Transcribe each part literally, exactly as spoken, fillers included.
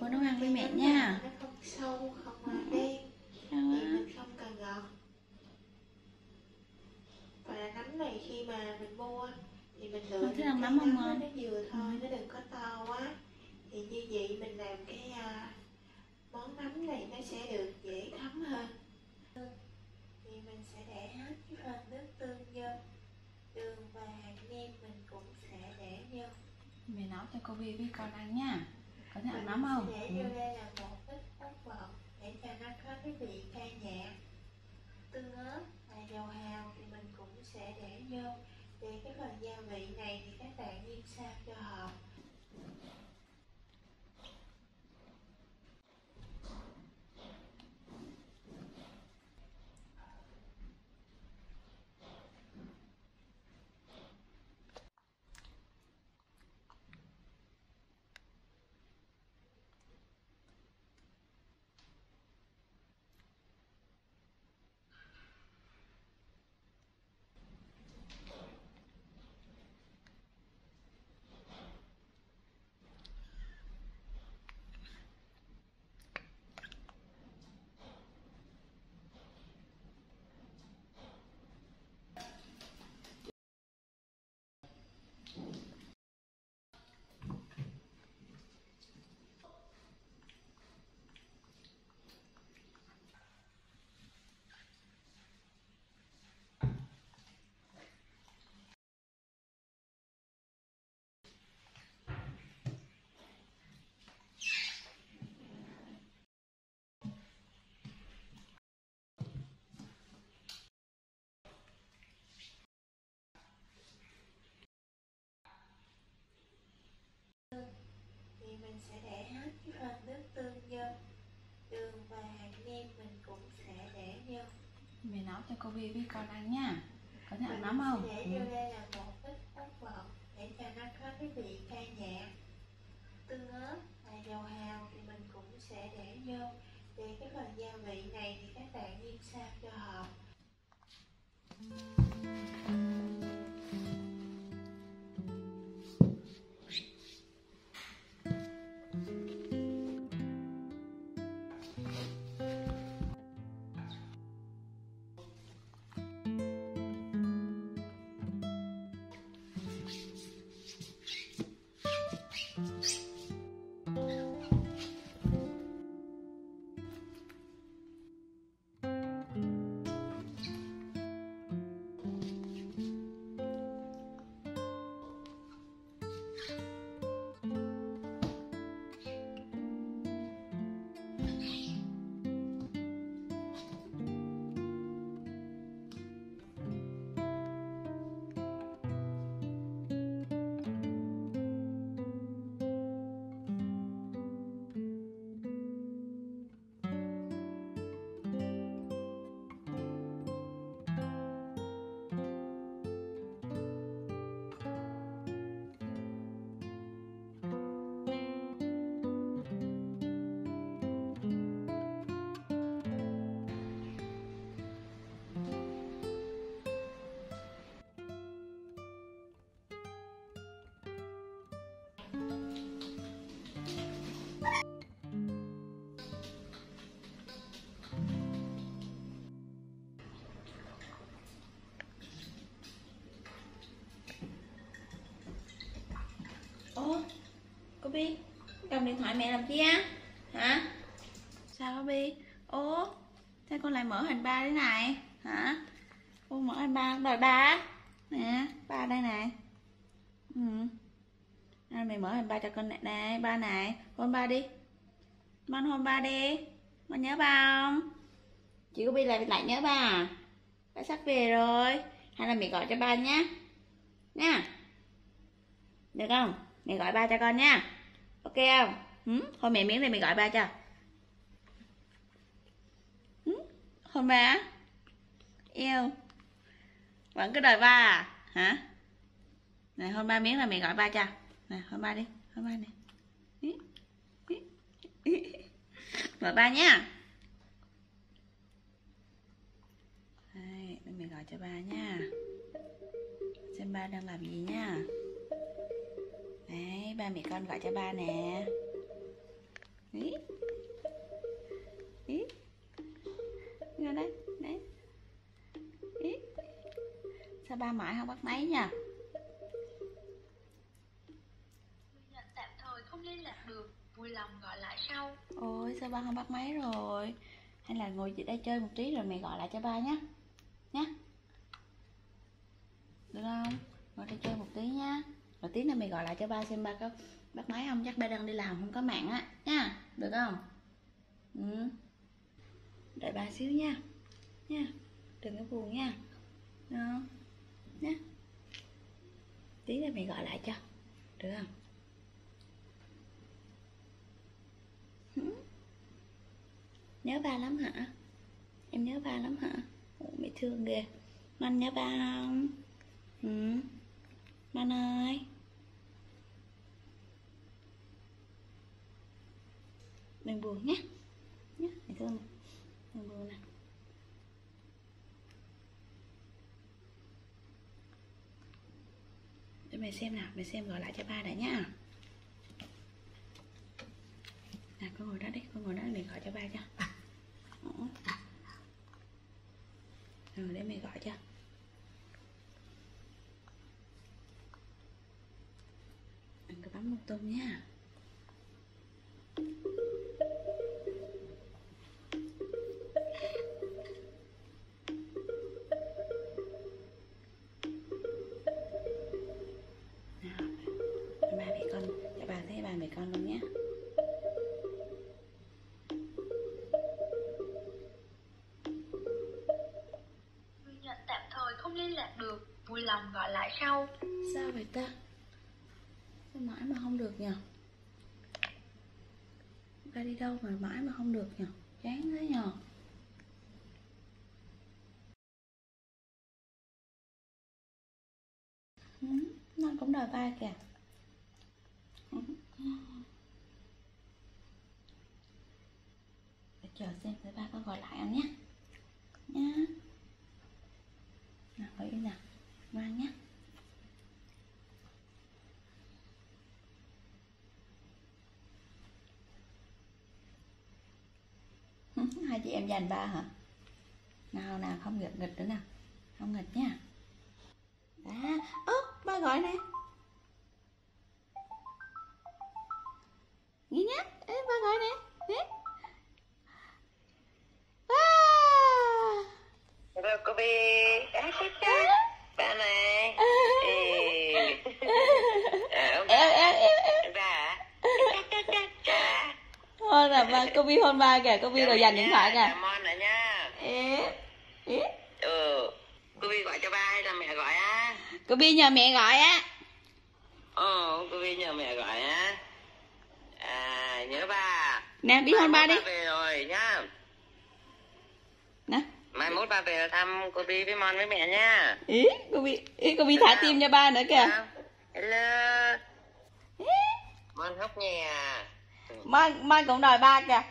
cô nấu ăn với mẹ nha. Nó không sâu, không đen, Sao thì á? mình không cần ngọt. Và nấm này khi mà mình mua thì mình lựa Con thích những ăn cái nấm không nấm con? nó vừa thôi, nó đừng có to quá. Thì như vậy mình làm cái uh, món nấm này nó sẽ được dễ thấm hơn. Thì mình sẽ để hết cái phần nước tương vô, đường và hạt nêm mình cũng sẽ để vô. Mẹ nấu cho cô Bi với con ăn nha. Con thích ăn Mình nấm không? sẽ để vô đây là một ít ớt bột để cho nó có cái vị cay nhẹ. Tương ớt và dầu hào thì mình cũng sẽ để vô. Để cái phần gia vị này thì các bạn nêm sao cho hợp. Thì mình sẽ để hết cái phần nước tương vô, đường và hạt nêm mình cũng sẽ để vô. Mẹ nấu cho cô Bi với con ăn nha. Con thích ăn Mình nấm không? sẽ để vô đây là một ít ớt bột để cho nó có cái vị cay nhẹ. Tương ớt và dầu hào thì mình cũng sẽ để vô. Để cái phần gia vị này thì các bạn nêm sao cho hợp. Ủa, cô Bi, cầm điện thoại mẹ làm chi á? Hả? Sao cô Bi? Ủa, sao con lại mở hình ba thế này? Hả? Cô mở hình ba, đòi ba. Nè, ba đây này. Ừ. À, mẹ mở hình ba cho con này, này, ba này. Hôn ba đi. Con hôn ba đi. Con nhớ ba không? Chị cô Bi lại lại nhớ ba à? Ba sắp về rồi. Hay là mẹ gọi cho ba nhé. Nha. Được không? Mẹ gọi ba cho con nha. Ok không? Ừ? Thôi mẹ miếng này mẹ gọi ba cho. Ừ? Hôn ba. Yêu. Vẫn cứ đòi ba à? Hả? Này hôn ba miếng là mẹ gọi ba cho. Nè hôn ba đi. Hôn ba nè. Gọi ba nha. Đây, để mẹ gọi cho ba nha. Xem ba đang làm gì nha. Đấy, ba mẹ con gọi cho ba nè. Ý. Ý. Ngồi đây, đấy. Ý. Sao ba mãi không bắt máy nha? Nhận tạm thời không liên lạc được, vui lòng gọi lại sau. Ôi sao ba không bắt máy rồi? Hay là ngồi đây chơi một tí rồi mẹ gọi lại cho ba nhé. Nhé. Được không? Ngồi đây chơi một tí nhá. Rồi tí nữa mẹ gọi lại cho ba xem ba có bắt máy không, chắc ba đang đi làm không có mạng á nha. Được không? Ừ. Đợi ba xíu nha. Nha. Đừng có buồn nha. Được không? Nhé. Tí nữa mẹ gọi lại cho. Được không? Nhớ ba lắm hả? Em nhớ ba lắm hả? Ủa, mẹ thương ghê. Man nhớ ba không? Ừ. Man ơi. Đừng buồn nhé. Nhé, mẹ thương nè. Đừng buồn nè. Để mẹ xem nào, mẹ xem gọi lại cho ba đã nhá. Nè, con ngồi đó đi, con ngồi đó mẹ gọi cho ba cho. Rồi để mẹ gọi cho. Đừng có bấm lung tung nha. Nào, ba mẹ con, cho ba thấy ba mẹ con luôn nhé. Nhận tạm thời không liên lạc được, vui lòng gọi lại sau. Sao vậy ta? Sao mãi mà không được nhờ? Ba đi đâu mà mãi mà không được nhờ? Chán thế nhờ. Ừ, nó cũng đòi ba kìa. Để chờ xem thử ba có gọi lại không nhé. Nha. Nào, gọi đi nào. Ngoan nhé. Hai chị em giành ba hả? Nào nào, không nghịch nghịch nữa nào. Không nghịch nha. À, ơ, ba gọi nè. Nghe nhá, ê, ba gọi nè. Ê. À. Rồi cô Bi, á chết chết. Ba này. Em em em em. Ba. Thôi là ba, cô Bi hôn ba kìa, cô Bi rồi giành điện thoại kìa. Cảm ơn nữa nha. Ê. Ê. Ừ. Cô Bi gọi cho ba hay là mẹ gọi á? Cô Bi nhờ mẹ gọi á. Ờ, cô Bi nhờ mẹ gọi á. À, nhớ ba. Nè, đi hôn ba đi. Ba về rồi nhá. Nè. Mai mốt ba về thăm cô Bi với Mon với mẹ nha. Ý, cô Bi, ý, cô Bi thả tim cho ba nữa kìa. Hello. Mon khóc nhè à? Mon, Mon cũng đòi ba kìa.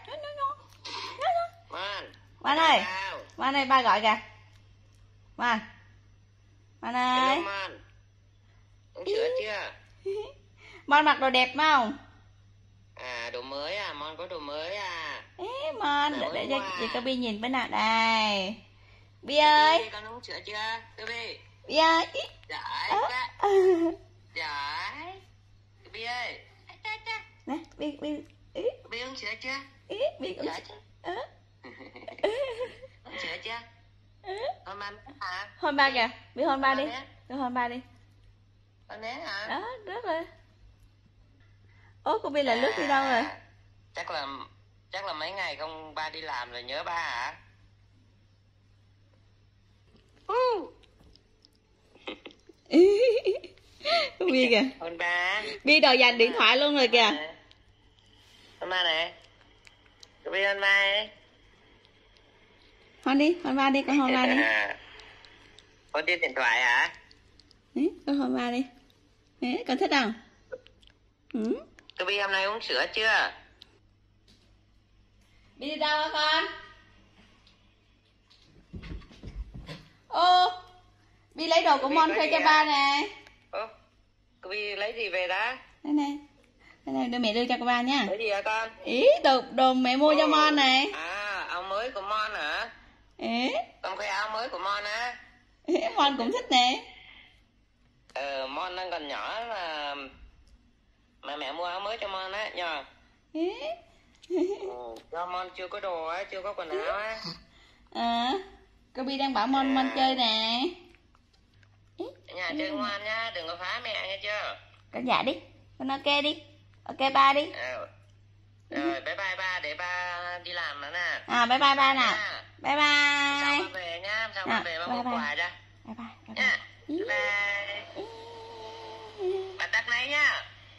Mon. Mon ơi, Mon ơi, ba gọi kìa. Mon. Mon ơi. Hello Mon. Uống sữa chưa? Mon mặc đồ đẹp không? À, đồ mới à? Mon có đồ mới à? Ê, Mon, để, để cho chị cô Bi nhìn bên nào đây. Bi ơi. Bi, con uống sữa chưa? Cô Bi. Bi ơi. Giỏi quá. Giỏi. Bi ơi. Nè, Bi, Bi. Ý. Bi uống sữa chưa? Ý, Bi cũng Giỏi chưa? Ớ. Uống sữa chưa? Hôn ba hả? Hôn ba kìa, Bi hôn ba đi. Đi hôn ba đi. Con né hả? Đó, rớt rồi. Ố, cô Bi là lướt đi đâu rồi? Chắc là chắc là mấy ngày không ba đi làm rồi nhớ ba hả? Cô Bi kìa. Hôn ba. Bi đòi giành điện thoại luôn rồi kìa. Hôn ba này. Cô Bi hôn ba ấy. Hôn đi, hôn ba đi, con hôn ba đi. Hôn trên điện thoại hả? Đấy, con hôn ba đi. Đấy, con thích không? Ừ. Cô Bi hôm nay uống sữa chưa? Bi đi đâu hả con? Ô, Bi lấy đồ của Mon thuê cho ba nè. Ô, cô Bi lấy gì về đó? Đây nè. Cái này đưa mẹ đưa cho cô ba nha. Cái gì hả con? Ý, đồ, đồ mẹ mua cho Mon này. À, áo mới của Mon hả? Ý. Con cái áo mới của Mon á. Ý, Mon cũng thích nè. Ờ, Mon đang còn nhỏ mà mà mẹ mua áo mới cho Mon á nhờ. Ý. Ừ, cho Mon chưa có đồ á, chưa có quần áo á. À, cô Bi đang bảo Mon Mon chơi nè. Ý. Nhà chơi ngoan nhá, đừng có phá mẹ nghe chưa? Con dạ đi, con ok đi. Ok ba đi. Ờ. Rồi, bye bye ba, để ba đi làm nữa nè. À, bye bye ba nào. Nha. Bye Sau bye. ba về nhá, sau À, ba về ba bye mua bye. quà cho. Bye bye. Bye Nha. bye. Bye bye. Bà tắt máy nhá.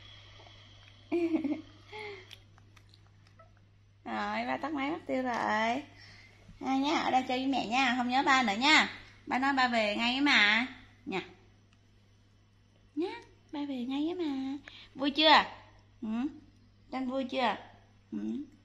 Rồi, ba tắt máy mất tiêu rồi. À, nhá, ở đây chơi với mẹ nha, không nhớ ba nữa nha. Ba nói ba về ngay mà. Nha. Nhá, ba về ngay mà. Vui chưa? Ừ. Tranh vui chưa? Ừ.